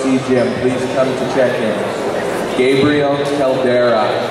OC Gym, please come to check-in. Gabriel Caldera.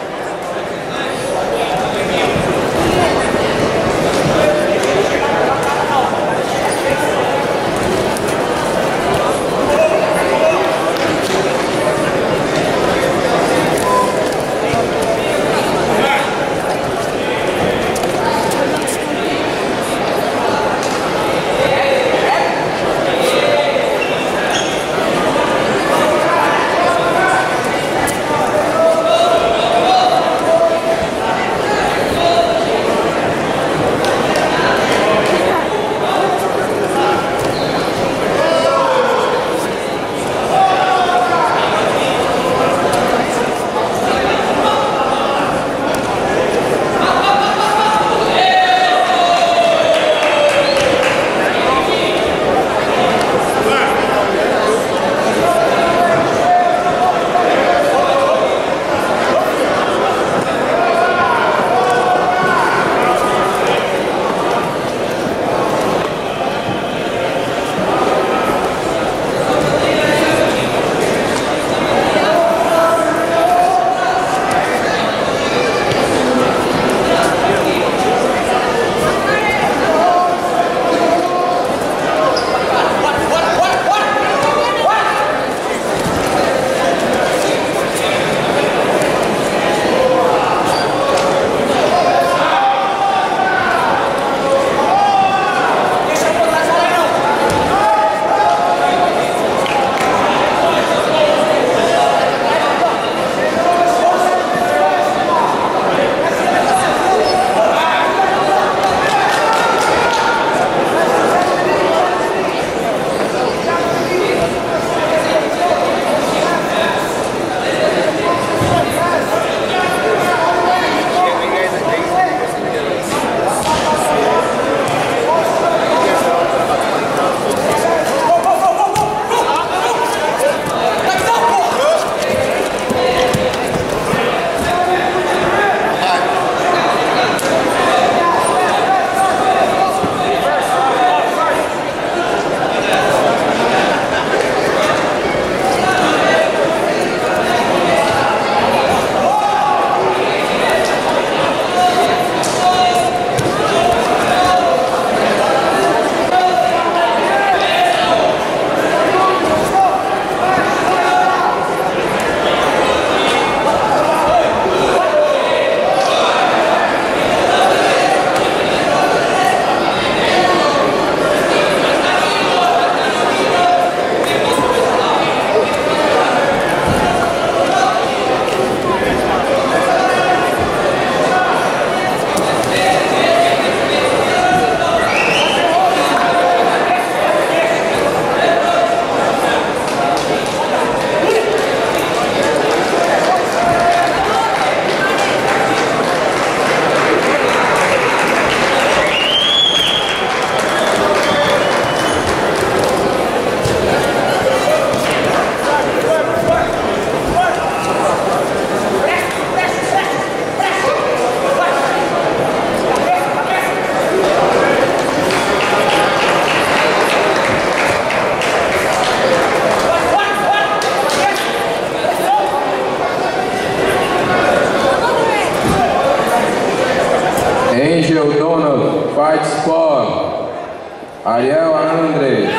Angel Donald, Fight Squad. Ariel Andres,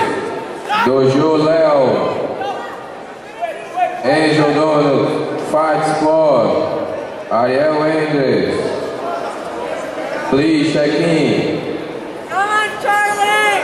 Dojo Léo. Angel Donald, Fight Squad. Ariel Andres. Please check in. Come on, Charlie!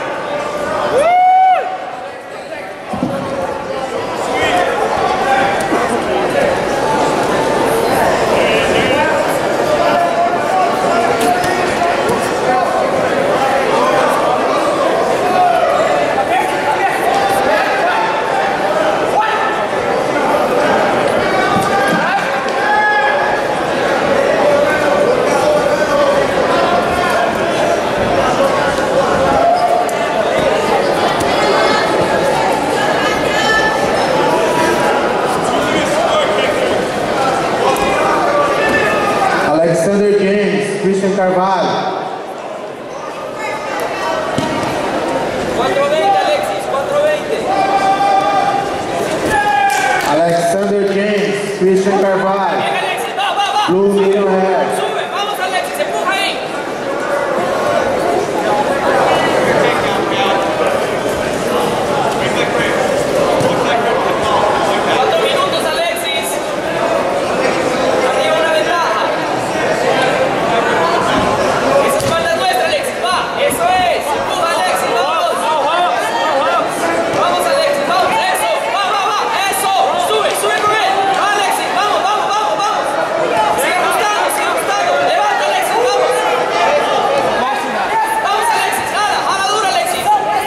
Alexander James, Christian Carvalho. 420, Alexis, 420. Alexander James, Christian Carvalho. Bien, Alexis, va, va, va. Blue medium hair. Sube, vamos, Alexis, empuja ahí. 4 minutos, Alexis. Arriba una ventaja. Esa espalda es nuestra, Alexis, va. Eso es. Empuja, Alexis, vamos. Vamos, Alexis, vamos. Eso, va, va, va. Eso. Sube, sube con él. Va, Alexis, vamos, vamos, vamos, vamos. Sigue buscando, sigue buscando. Levanta, Alexis, vamos. Vamos, Alexis, jala duro, Alexis.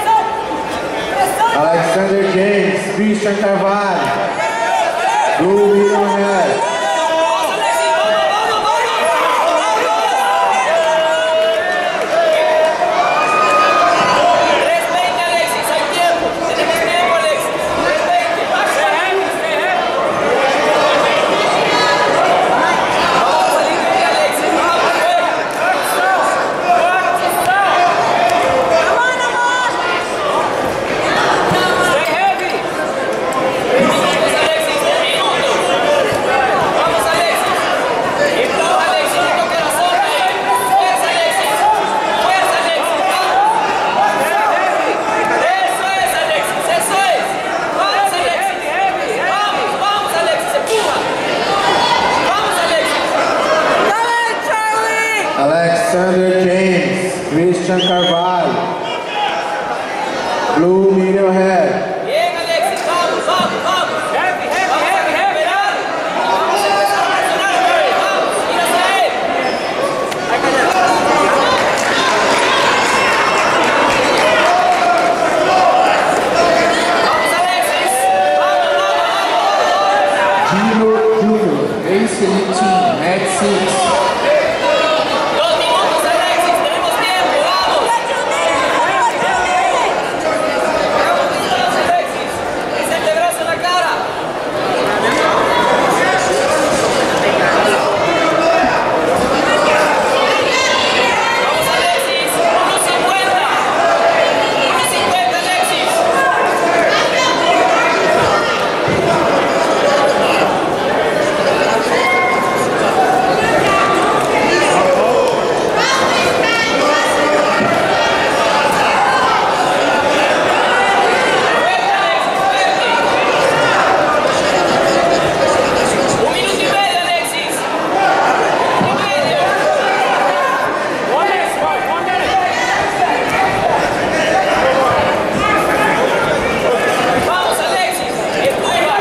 Alexander James, Christian Carvalho. Blue medium hair. Vamos, Alexis, vamos, vamos, vamos. 3:20, Alexis, hay tiempo. Tenemos tiempo, Alexis. 3:20. Vamos a salir de aquí, Alexis. Vamos, fuera. Stay heavy. Vamos, Alexis, 2 minutos. Vamos, Alexis. Empuja, Alexis, no toque la zona ahí. Fuerza, Alexis. Fuerza, Alexis. Vamos. Eso es, Alexis, eso es. Vamos, Alexis. Vamos, vamos, Alexis, empuja. Vamos, Alexis. Dale, Charlie. Alexander James, Christian Carvalho. Blue medium hair. Bien, Alexis, vamos, vamos, vamos. Vamos a recuperar. Vamos a empezar a presionar otra vez. Vamos, ir hacia él. Vamos, Alexis. Vamos, vamos, vamos. Gino Jr. Ace 18, Max 6. 2 minutos, Alexis, tenemos tiempo, vamos. Vamos, Alexis. Es el brazo en la cara. Vamos, Alexis. 1:50. 1:50, Alexis. Fuerte, Alexis, fuerte. 1 minuto y medio, Alexis. 1 minuto y medio. Vamos, Alexis. Empuja.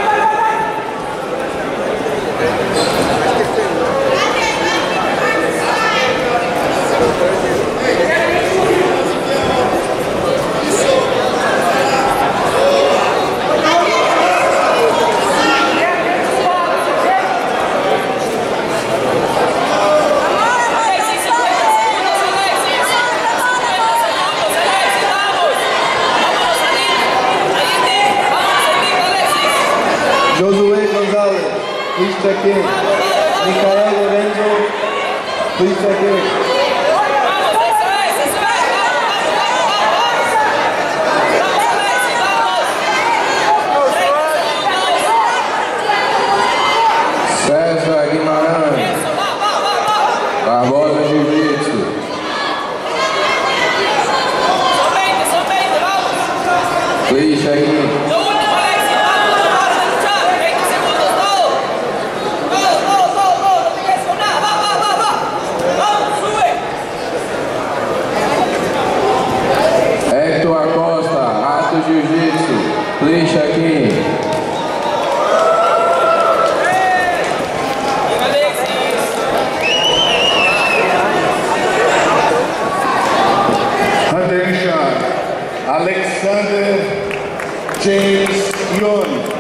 Alexis, 50 segundos, Alexis. 50 segundos, Alexis, vamos. Vamos a salir. Ahí está. Vamos a seguir, Alexis. Josué Gonzalez, please check in. Micael Lorenzo, please check in. Vamos, eso es, eso es. Vamos, vamos, vamos, vamos. Vamos, Alexis, vamos. 30 segundos. César Guimarães, Eso, va, va, va, va. Barbosa Jiu-Jitsu. Son 20, vamos. Please check in. Lo último, Alexis, vamos, no pares de luchar. 20 segundos, todo. Todo. No te quedes con nada. Va, va, va, va. Vamos, sube. Hector Acosta, Ato Jiu-Jitsu. Please check in. Bien, Alexis. Attention, Alexander James Young.